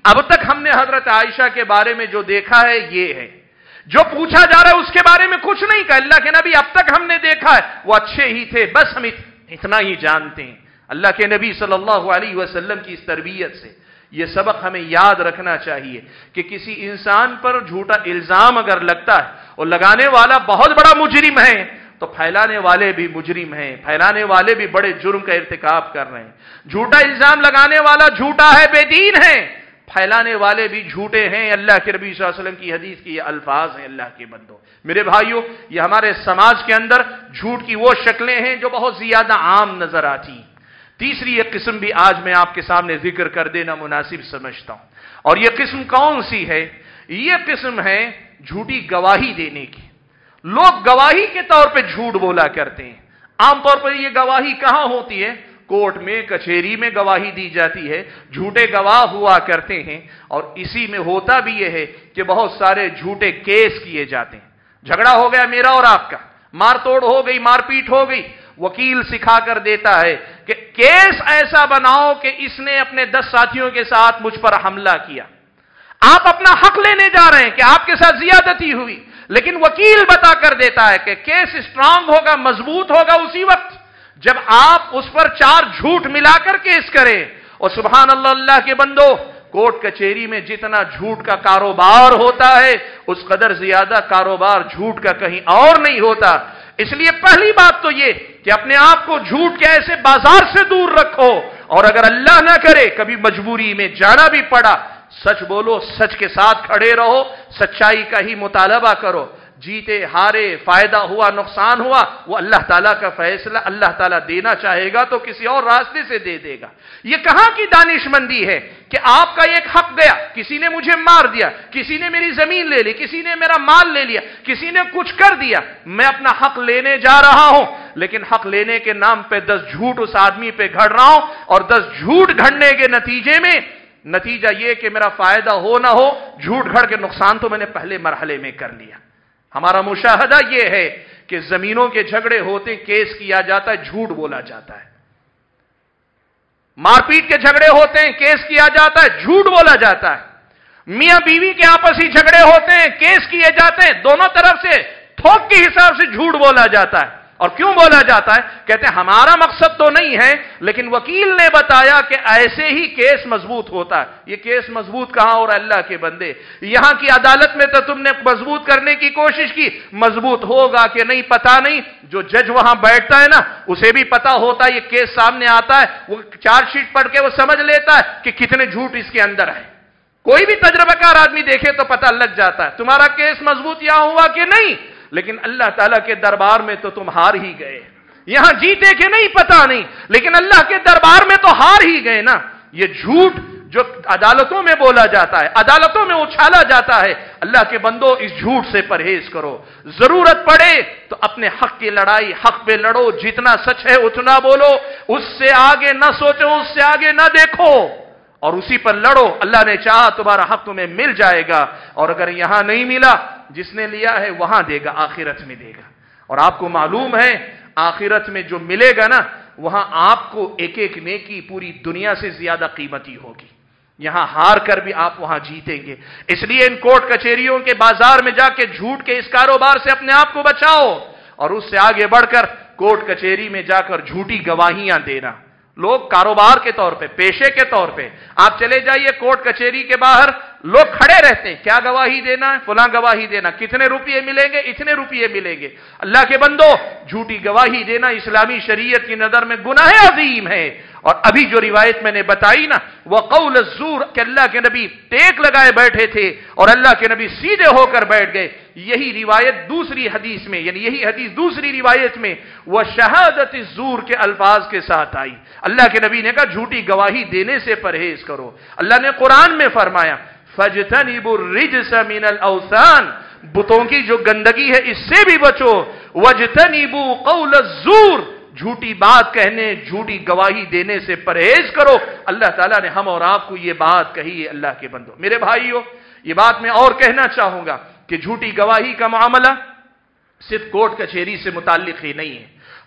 اب تک ہم نے حضرت عائشہ کے بارے میں جو دیکھا ہے یہ ہے، جو پوچھا جا رہا ہے اس کے بارے میں کچھ نہیں کہا۔ اللہ کے نبی اب تک ہم نے دیکھا ہے وہ اچھے ہی تھے، بس ہم اتنا ہی جانتے ہیں۔ اللہ کے نبی صلی اللہ علیہ وسلم کی اس تربیت سے یہ سبق ہمیں یاد رکھنا چاہیے کہ کسی انسان پر جھوٹا الزام اگر لگتا ہے اور لگانے والا بہت بڑا مجرم ہے تو پھیلانے والے بھی مجرم ہیں، پھیلانے والے بھی بڑے جرم کا ارتکاب کر رہے ہیں۔ جھوٹا الزام لگانے والا جھوٹا ہے، بے دین ہے، پھیلانے والے بھی جھوٹے ہیں۔ اللہ کے نبی صلی اللہ علیہ وسلم کی حدیث کی یہ الفاظ ہیں اللہ کے بندوں۔ میرے بھائیوں، یہ ہمارے سماج کے اندر جھوٹ کی وہ شکلیں ہیں جو بہت زیادہ عام نظر آتی ہیں۔ تیسری ایک قسم بھی آج میں آپ کے سامنے ذکر کر دینا مناسب سمجھتا ہوں، اور یہ قسم کون سی ہے؟ یہ قسم ہے جھوٹی گواہی دینے کی۔ لوگ گواہی کے طور پہ جھوٹ بولا کرتے ہیں۔ عام طور پر یہ گواہی کہاں ہوتی ہے؟ کورٹ میں، کچہری میں گواہی دی جاتی ہے، جھوٹے گواہ ہوا کرتے ہیں، اور اسی میں ہوتا بھی یہ ہے کہ بہت سارے جھوٹے کیس کیے جاتے ہیں۔ جھگڑا ہو گیا میرا اور آپ کا، مار توڑ ہو گئی، مار پیٹ ہو گئی، وکیل سکھا کر دیتا ہے کہ کیس ایسا بناؤ کہ اس نے اپنے دس ساتھیوں کے ساتھ مجھ پر حملہ کیا۔ آپ اپنا حق لینے جا رہے ہیں کہ آپ کے ساتھ زیادتی ہوئی، لیکن وکیل بتا کر دیتا ہے کہ کیس اسٹرانگ ہوگا، مضبوط ہوگا اسی وقت جب آپ اس پر چار جھوٹ ملا کر کیس کریں۔ اور سبحان اللہ، اللہ کے بندو، کورٹ کچہری میں جتنا جھوٹ کا کاروبار ہوتا ہے اس قدر زیادہ کاروبار جھوٹ کا کہیں اور نہیں ہوتا۔ اس لیے پہلی بات تو یہ کہ اپنے آپ کو جھوٹ کے ایسے بازار سے دور رکھو، اور اگر اللہ نہ کرے کبھی مجبوری میں جانا بھی پڑا، سچ بولو، سچ کے ساتھ کھڑے رہو، سچائی کا ہی مطالبہ کرو۔ جیتے ہارے، فائدہ ہوا نقصان ہوا، وہ اللہ تعالیٰ کا فیصلہ، اللہ تعالیٰ دینا چاہے گا تو کسی اور راستے سے دے دے گا۔ یہ کہاں کی دانش مندی ہے کہ آپ کا ایک حق گیا، کسی نے مجھے مار دیا، کسی نے میری زمین لے لی، کسی نے میرا مال لے لیا، کسی نے کچھ کر دیا، میں اپنا حق لینے جا رہا ہوں، لیکن حق لینے کے نام پہ دس جھوٹ اس آدمی پہ گھڑ رہا ہوں، اور دس جھوٹ گھڑنے کے نتیجے میں نتیجہ یہ کہ میرا فائدہ ہو نہ ہو، جھوٹ گھڑ کے نقصان تو میں نے پہلے مرحلے میں کر لیا۔ ہمارا مشاہدہ یہ ہے کہ زمینوں کے جھگڑے ہوتے، کیس کیا جاتا ہے، جھوٹ بولا جاتا ہے۔ مار پیٹ کے جھگڑے ہوتے ہیں، کیس کیا جاتا ہے، جھوٹ بولا جاتا ہے۔ میاں بیوی کے آپسی جھگڑے ہوتے ہیں، کیس کیے جاتے ہیں، دونوں طرف سے تھوک کے حساب سے جھوٹ بولا جاتا ہے۔ اور کیوں بولا جاتا ہے؟ کہتے ہیں ہمارا مقصد تو نہیں ہے، لیکن وکیل نے بتایا کہ ایسے ہی کیس مضبوط ہوتا ہے۔ یہ کیس مضبوط کہاں؟ اور اللہ کے بندے، یہاں کی عدالت میں تو تم نے مضبوط کرنے کی کوشش کی، مضبوط ہوگا کہ نہیں پتا نہیں۔ جو جج وہاں بیٹھتا ہے نا، اسے بھی پتا ہوتا ہے یہ کیس سامنے آتا ہے، وہ چارج شیٹ پڑھ کے وہ سمجھ لیتا ہے کہ کتنے جھوٹ اس کے اندر ہے۔ کوئی بھی تجربہ کار آدمی دیکھے تو پتہ لگ جاتا ہے تمہارا کیس مضبوط یہاں ہوا کہ نہیں۔ لیکن اللہ تعالیٰ کے دربار میں تو تم ہار ہی گئے، یہاں جیتے کہ نہیں پتا نہیں، لیکن اللہ کے دربار میں تو ہار ہی گئے نا۔ یہ جھوٹ جو عدالتوں میں بولا جاتا ہے، عدالتوں میں اچھالا جاتا ہے، اللہ کے بندو اس جھوٹ سے پرہیز کرو۔ ضرورت پڑے تو اپنے حق کی لڑائی حق پہ لڑو، جتنا سچ ہے اتنا بولو، اس سے آگے نہ سوچو، اس سے آگے نہ دیکھو، اور اسی پر لڑو۔ اللہ نے چاہا تمہارا حق تمہیں مل جائے گا، اور اگر یہاں نہیں ملا، جس نے لیا ہے وہاں دے گا، آخرت میں دے گا۔ اور آپ کو معلوم ہے آخرت میں جو ملے گا نا، وہاں آپ کو ایک ایک نیکی پوری دنیا سے زیادہ قیمتی ہوگی۔ یہاں ہار کر بھی آپ وہاں جیتیں گے۔ اس لیے ان کورٹ کچہریوں کے بازار میں جا کے جھوٹ کے اس کاروبار سے اپنے آپ کو بچاؤ، اور اس سے آگے بڑھ کر کورٹ کچہری میں جا کر جھوٹی گواہیاں دینا۔ لوگ کاروبار کے طور پہ، پیشے کے طور پہ، آپ چلے جائیے کورٹ کچہری کے باہر، لوگ کھڑے رہتے ہیں، کیا گواہی دینا ہے؟ فلاں گواہی دینا، کتنے روپیے ملیں گے؟ اتنے روپیے ملیں گے۔ اللہ کے بندو، جھوٹی گواہی دینا اسلامی شریعت کی نظر میں گناہ عظیم ہے۔ اور ابھی جو روایت میں نے بتائی نا، وہ قول الزور، کہ اللہ کے نبی ٹیک لگائے بیٹھے تھے اور اللہ کے نبی سیدھے ہو کر بیٹھ گئے، یہی روایت دوسری حدیث میں، یعنی یہی حدیث دوسری روایت میں وہ شہادت الزور کے الفاظ کے ساتھ آئی۔ اللہ کے نبی نے کہا جھوٹی گواہی دینے سے پرہیز کرو۔ اللہ نے قرآن میں فرمایا فَاجْتَنِبُوا الرِّجْسَ مِنَ الْأَوْثَانِ، بتوں کی جو گندگی ہے اس سے بھی بچو، وَاجْتَنِبُوا قَوْلَ الزُّورِ، جھوٹی بات کہنے، جھوٹی گواہی دینے سے پرہیز کرو۔ اللہ تعالیٰ نے ہم اور آپ کو یہ بات کہی ہے۔ اللہ کے بندو، میرے بھائیو، یہ بات میں اور کہنا چاہوں گا کہ جھوٹی گواہی کا معاملہ صرف کورٹ کچہری سے متعلق ہی نہیں ہے۔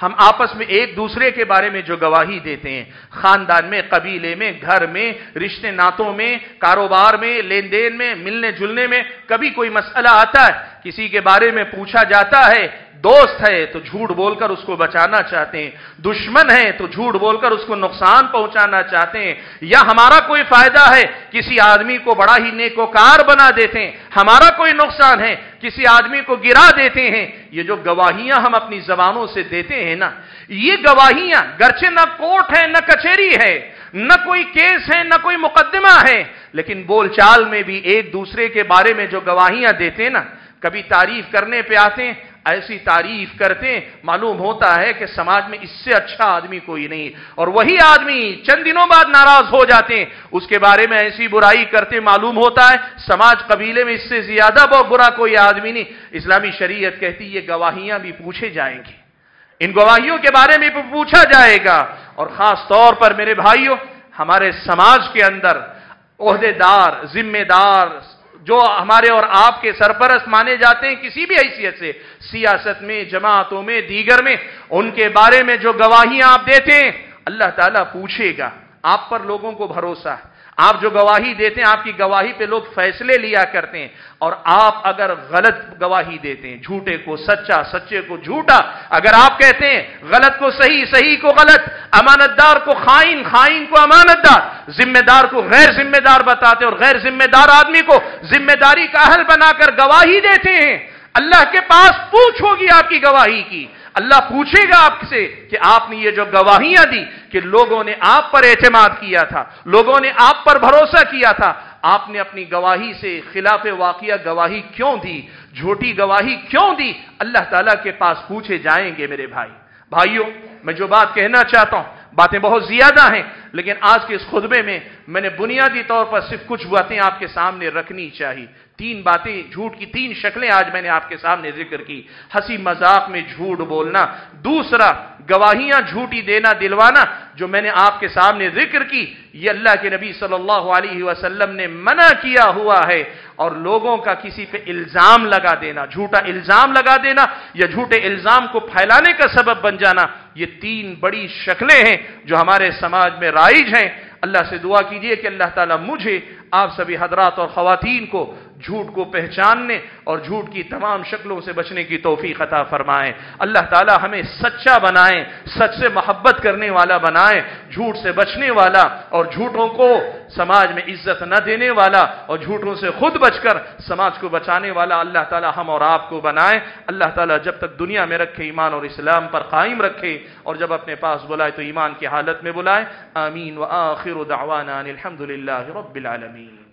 ہم آپس میں ایک دوسرے کے بارے میں جو گواہی دیتے ہیں، خاندان میں، قبیلے میں، گھر میں، رشتے ناتوں میں، کاروبار میں، لین دین میں، ملنے جلنے میں، کبھی کوئی مسئلہ آتا ہے، کسی کے بارے میں پوچھا جاتا ہے، دوست ہے تو جھوٹ بول کر اس کو بچانا چاہتے ہیں، دشمن ہے تو جھوٹ بول کر اس کو نقصان پہنچانا چاہتے ہیں، یا ہمارا کوئی فائدہ ہے کسی آدمی کو بڑا ہی نیکوکار بنا دیتے ہیں، ہمارا کوئی نقصان ہے کسی آدمی کو گرا دیتے ہیں۔ یہ جو گواہیاں ہم اپنی زبانوں سے دیتے ہیں نا، یہ گواہیاں گرچہ نہ کورٹ ہے نہ کچہری ہے، نہ کوئی کیس ہے نہ کوئی مقدمہ ہے، لیکن بول چال میں بھی ایک دوسرے کے بارے میں جو گواہیاں دیتے ہیں نا، کبھی تعریف کرنے پہ آتے ہیں، ایسی تعریف کرتے ہیں معلوم ہوتا ہے کہ سماج میں اس سے اچھا آدمی کوئی نہیں، اور وہی آدمی چند دنوں بعد ناراض ہو جاتے ہیں، اس کے بارے میں ایسی برائی کرتے معلوم ہوتا ہے سماج قبیلے میں اس سے زیادہ بہت برا کوئی آدمی نہیں۔ اسلامی شریعت کہتی یہ گواہیاں بھی پوچھے جائیں گی، ان گواہیوں کے بارے میں بھی پوچھا جائے گا، اور خاص طور پر میرے بھائیوں ہمارے سماج کے اندر عہدے دار، ذمہ دار، جو ہمارے اور آپ کے سرپرست مانے جاتے ہیں کسی بھی حیثیت سے، سیاست میں، جماعتوں میں، دیگر میں، ان کے بارے میں جو گواہیاں آپ دیتے ہیں اللہ تعالیٰ پوچھے گا۔ آپ پر لوگوں کو بھروسہ ہے، آپ جو گواہی دیتے ہیں آپ کی گواہی پہ لوگ فیصلے لیا کرتے ہیں، اور آپ اگر غلط گواہی دیتے ہیں، جھوٹے کو سچا، سچے کو جھوٹا، اگر آپ کہتے ہیں غلط کو صحیح، صحیح کو غلط، امانت دار کو خائن، خائن کو امانت دار، ذمہ دار کو غیر ذمہ دار بتاتے اور غیر ذمہ دار آدمی کو ذمہ داری کا اہل بنا کر گواہی دیتے ہیں، اللہ کے پاس پوچھ ہوگی آپ کی گواہی کی۔ اللہ پوچھے گا آپ سے کہ آپ نے یہ جو گواہیاں دی کہ لوگوں نے آپ پر اعتماد کیا تھا، لوگوں نے آپ پر بھروسہ کیا تھا، آپ نے اپنی گواہی سے خلاف واقعہ گواہی کیوں دی، جھوٹی گواہی کیوں دی، اللہ تعالیٰ کے پاس پوچھے جائیں گے میرے بھائی۔ بھائیوں، میں جو بات کہنا چاہتا ہوں، باتیں بہت زیادہ ہیں، لیکن آج کے اس خطبے میں میں نے بنیادی طور پر صرف کچھ باتیں آپ کے سامنے رکھنی چاہیے۔ تین باتیں، جھوٹ کی تین شکلیں آج میں نے آپ کے سامنے ذکر کی۔ ہنسی مذاق میں جھوٹ بولنا، دوسرا گواہیاں جھوٹی دینا، دلوانا، جو میں نے آپ کے سامنے ذکر کی، یہ اللہ کے نبی صلی اللہ علیہ وسلم نے منع کیا ہوا ہے، اور لوگوں کا کسی پہ الزام لگا دینا، جھوٹا الزام لگا دینا یا جھوٹے الزام کو پھیلانے کا سبب بن جانا، یہ تین بڑی شکلیں ہیں جو ہمارے سماج میں رائج ہیں۔ اللہ سے دعا کیجئے کہ اللہ تعالیٰ مجھے، آپ سبھی حضرات اور خواتین کو جھوٹ کو پہچاننے اور جھوٹ کی تمام شکلوں سے بچنے کی توفیق عطا فرمائیں۔ اللہ تعالیٰ ہمیں سچا بنائیں، سچ سے محبت کرنے والا بنائیں، جھوٹ سے بچنے والا اور جھوٹوں کو سماج میں عزت نہ دینے والا اور جھوٹوں سے خود بچ کر سماج کو بچانے والا اللہ تعالیٰ ہم اور آپ کو بنائیں۔ اللہ تعالیٰ جب تک دنیا میں رکھے ایمان اور اسلام پر قائم رکھے، اور جب اپنے پاس بلائے تو ایمان کی حالت میں بلائے۔ آمین وآخر دعوانا الحمد للہ رب العالمین۔